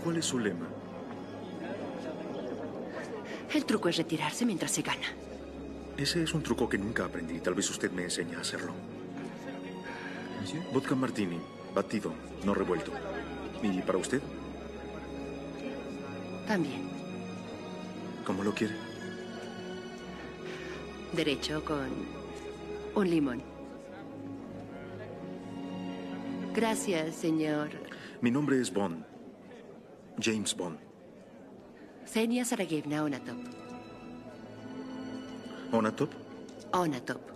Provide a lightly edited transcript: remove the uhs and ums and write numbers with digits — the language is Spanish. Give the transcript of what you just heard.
¿Cuál es su lema? El truco es retirarse mientras se gana. Ese es un truco que nunca aprendí. Tal vez usted me enseñe a hacerlo. Vodka martini, batido, no revuelto. ¿Y para usted? También. ¿Cómo lo quiere? Derecho con un limón. Gracias, señor. Mi nombre es Bond. James Bond. Xenia Sergeyevna Onatop. ¿Onatop? Onatop.